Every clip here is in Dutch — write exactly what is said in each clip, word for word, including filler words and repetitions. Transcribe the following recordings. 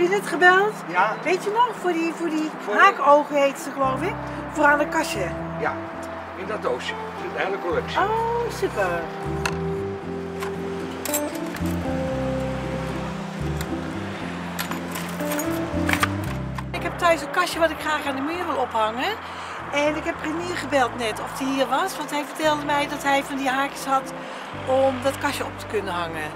je net gebeld? Ja. Weet je nog, voor die, voor die Voor- haakogen heet ze geloof ik, voor aan de kastje. Ja, in dat doosje zit de hele collectie. Oh, super. Ik heb thuis een kastje wat ik graag aan de muur wil ophangen. En ik heb Renier gebeld net of hij hier was, want hij vertelde mij dat hij van die haakjes had om dat kastje op te kunnen hangen.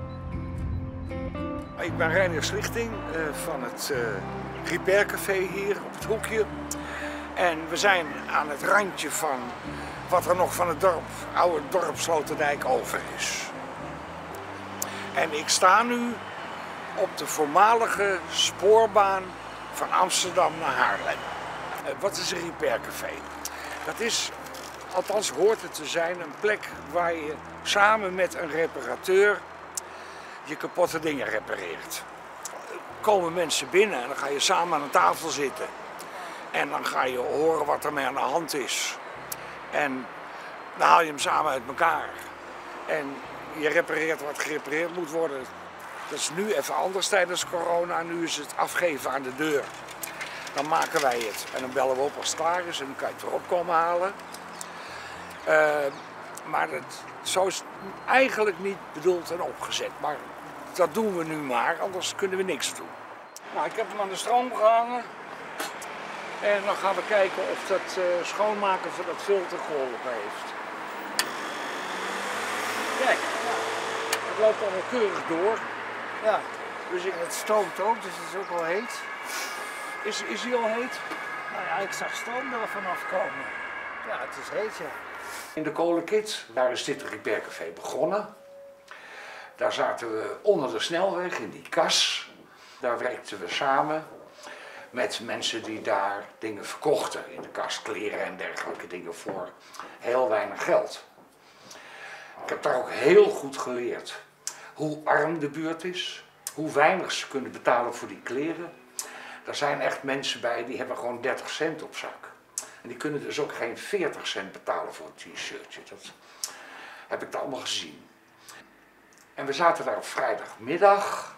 Ik ben Reinier Slichting uh, van het uh, Repair Café hier op het hoekje. En we zijn aan het randje van wat er nog van het dorp, oude dorp Sloterdijk over is. En ik sta nu op de voormalige spoorbaan van Amsterdam naar Haarlem. Uh, wat is een Repair Café? Dat is, althans hoort het te zijn, een plek waar je samen met een reparateur je kapotte dingen repareert. Er komen mensen binnen en dan ga je samen aan een tafel zitten. En dan ga je horen wat er mee aan de hand is. En dan haal je hem samen uit elkaar. En je repareert wat gerepareerd moet worden. Dat is nu even anders tijdens corona. Nu is het afgeven aan de deur. Dan maken wij het. En dan bellen we op als het klaar is en dan kan je het weer op komen halen. Uh, maar het, zo is het eigenlijk niet bedoeld en opgezet. Maar dat doen we nu maar, anders kunnen we niks doen. Nou, ik heb hem aan de stroom gehangen. En dan gaan we kijken of dat uh, schoonmaken van dat filter geholpen heeft. Kijk, ja, het loopt allemaal keurig door. Ja, Dus ik... en het stoomt ook, dus het is ook wel heet. Is, is hij al heet? Nou ja, ik zag stoom er vanaf komen. Ja, het is heet, ja. In de Kolenkit, daar is dit Repair Café begonnen. Daar zaten we onder de snelweg in die kas. Daar werkten we samen met mensen die daar dingen verkochten. In de kas, kleren en dergelijke dingen voor heel weinig geld. Ik heb daar ook heel goed geleerd hoe arm de buurt is. Hoe weinig ze kunnen betalen voor die kleren. Er zijn echt mensen bij die hebben gewoon dertig cent op zak. En die kunnen dus ook geen veertig cent betalen voor een t-shirtje. Dat heb ik daar allemaal gezien. En we zaten daar op vrijdagmiddag.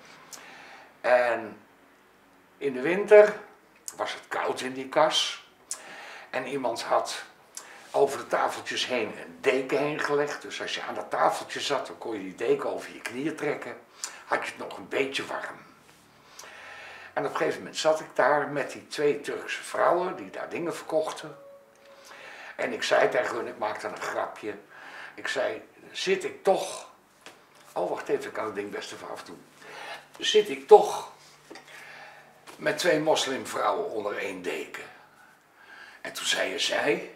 En in de winter was het koud in die kas. En iemand had over de tafeltjes heen een deken heen gelegd. Dus als je aan dat tafeltje zat, dan kon je die deken over je knieën trekken. Had je het nog een beetje warm. En op een gegeven moment zat ik daar met die twee Turkse vrouwen die daar dingen verkochten. En ik zei tegen hun, ik maakte een grapje. Ik zei, zit ik toch... Oh, wacht even, ik kan het ding best even afdoen. Zit ik toch met twee moslimvrouwen onder één deken. En toen zei zij,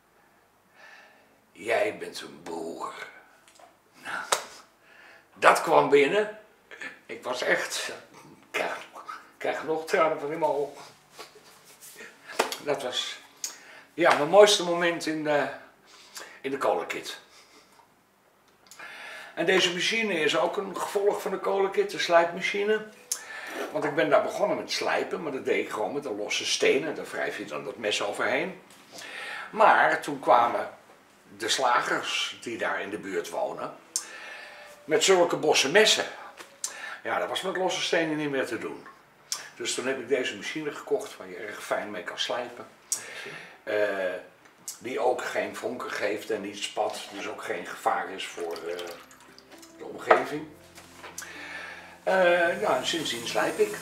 jij bent een boer. Nou, dat kwam binnen. Ik was echt... Ik krijg nog tranen van in mijn ogen. Dat was ja, mijn mooiste moment in de, in de Kolenkit. En deze machine is ook een gevolg van de Kolenkit, de slijpmachine. Want ik ben daar begonnen met slijpen, maar dat deed ik gewoon met een losse stenen. Daar wrijf je dan dat mes overheen. Maar toen kwamen de slagers die daar in de buurt wonen, met zulke bosse messen. Ja, dat was met losse stenen niet meer te doen. Dus toen heb ik deze machine gekocht waar je erg fijn mee kan slijpen. Uh, die ook geen vonken geeft en niet spat, dus ook geen gevaar is voor uh, de omgeving. Uh, ja, en sindsdien slijp ik.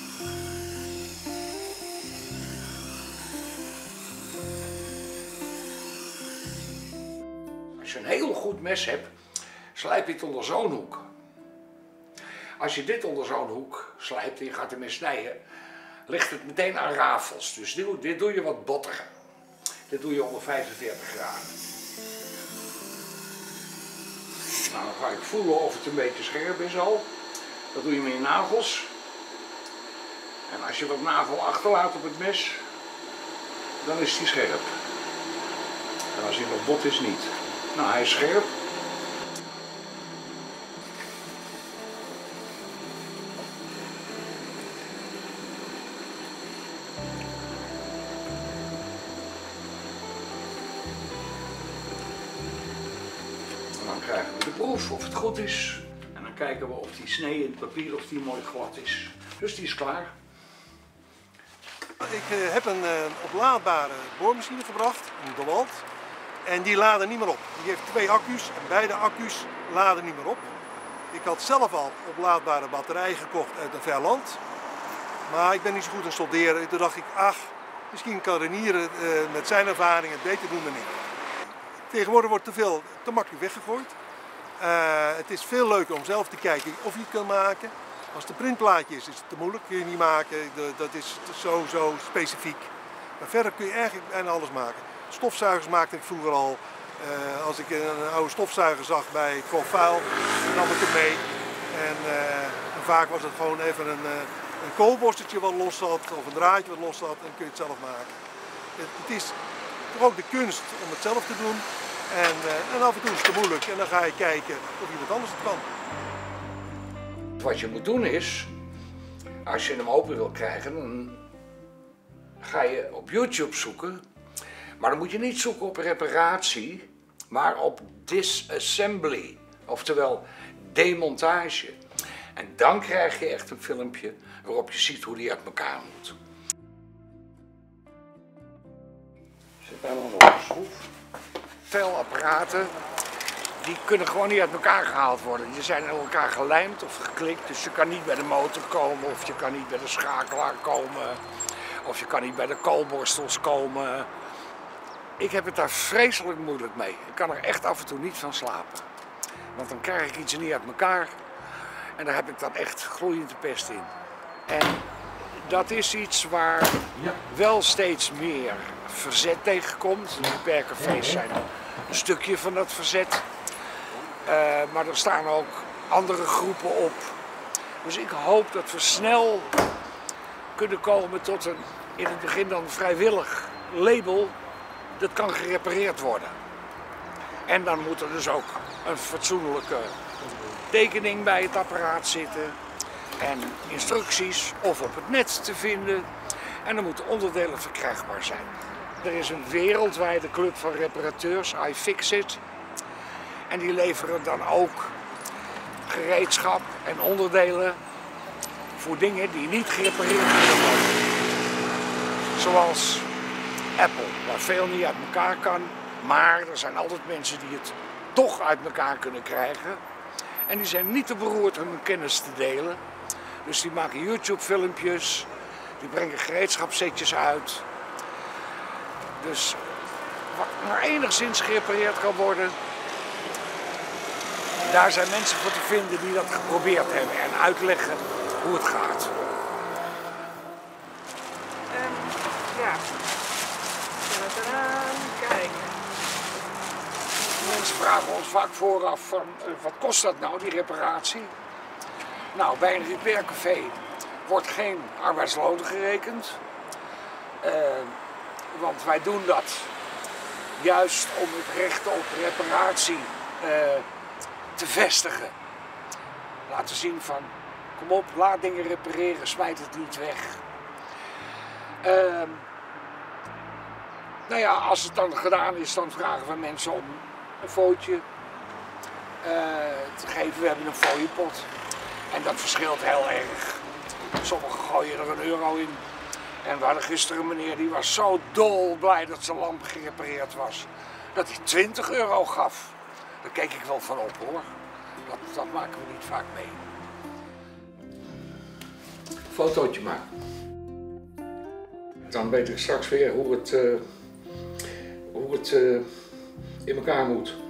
Als je een heel goed mes hebt, slijp je het onder zo'n hoek. Als je dit onder zo'n hoek slijpt en je gaat ermee snijden, ligt het meteen aan rafels. Dus dit, dit doe je wat bottiger. Dit doe je onder vijfenveertig graden. Nou, dan ga ik voelen of het een beetje scherp is al. Dat doe je met je nagels. En als je wat nagel achterlaat op het mes, dan is die scherp. En als hij nog bot is, niet. Nou, hij is scherp. Dan krijgen we de proef of het goed is. En dan kijken we of die snee in het papier of die mooi glad is. Dus die is klaar. Ik uh, heb een uh, oplaadbare boormachine gebracht, een DeWalt. En die laden niet meer op. Die heeft twee accu's en beide accu's laden niet meer op. Ik had zelf al oplaadbare batterijen gekocht uit een ver land. Maar ik ben niet zo goed in solderen. Toen dacht ik, ach, misschien kan Renier uh, met zijn ervaring het beter doen dan ik. Tegenwoordig wordt te veel te makkelijk weggegooid. Uh, het is veel leuker om zelf te kijken of je het kan maken. Als het een printplaatje is, is het te moeilijk, kun je niet maken. Dat is zo, zo specifiek. Maar verder kun je eigenlijk bijna alles maken. Stofzuigers maakte ik vroeger al. Uh, als ik een oude stofzuiger zag bij Profile, dan nam ik hem mee. En, uh, en vaak was het gewoon even een, uh, een koolborsteltje wat los zat, of een draadje wat los zat, en dan kun je het zelf maken. Het, het is toch ook de kunst om het zelf te doen. En, uh, en af en toe is het te moeilijk en dan ga je kijken of iemand anders het kan. Wat je moet doen is, als je hem open wil krijgen, dan ga je op YouTube zoeken. Maar dan moet je niet zoeken op reparatie, maar op disassembly, oftewel demontage. En dan krijg je echt een filmpje waarop je ziet hoe die uit elkaar moet. Zit daar nog een schroef. Veel apparaten die kunnen gewoon niet uit elkaar gehaald worden. Die zijn in elkaar gelijmd of geklikt, dus je kan niet bij de motor komen, of je kan niet bij de schakelaar komen, of je kan niet bij de koolborstels komen. Ik heb het daar vreselijk moeilijk mee. Ik kan er echt af en toe niet van slapen. Want dan krijg ik iets niet uit elkaar en daar heb ik dan echt gloeiende pest in. En dat is iets waar wel steeds meer verzet tegenkomt. De repaircafés zijn een stukje van dat verzet. Uh, maar er staan ook andere groepen op. Dus ik hoop dat we snel kunnen komen tot een, in het begin dan vrijwillig label. Dat kan gerepareerd worden. En dan moet er dus ook een fatsoenlijke tekening bij het apparaat zitten. En instructies of op het net te vinden. En dan moeten onderdelen verkrijgbaar zijn. Er is een wereldwijde club van reparateurs, iFixit. En die leveren dan ook gereedschap en onderdelen voor dingen die niet gerepareerd kunnen worden. Zoals Apple, waar veel niet uit elkaar kan. Maar er zijn altijd mensen die het toch uit elkaar kunnen krijgen. En die zijn niet te beroerd hun kennis te delen. Dus die maken YouTube filmpjes, die brengen gereedschapssetjes uit. Dus wat maar enigszins gerepareerd kan worden, daar zijn mensen voor te vinden die dat geprobeerd hebben en uitleggen hoe het gaat. Um, ja, eraan kijken. Mensen vragen ons vaak vooraf van, uh, wat kost dat nou, die reparatie? Nou, bij een repaircafé wordt geen arbeidsloon gerekend. Uh, want wij doen dat juist om het recht op reparatie uh, te vestigen. Laten zien van, kom op, laat dingen repareren, smijt het niet weg. Uh, nou ja, als het dan gedaan is, dan vragen we mensen om een fooitje uh, te geven. We hebben een fooiepot. En dat verschilt heel erg. Sommigen gooien er een euro in. En we hadden gisteren een meneer die was zo dolblij dat zijn lamp gerepareerd was. Dat hij twintig euro gaf. Daar keek ik wel van op hoor. Dat, dat maken we niet vaak mee. Fotootje maken. Dan weet ik straks weer hoe het, uh, hoe het uh, in elkaar moet.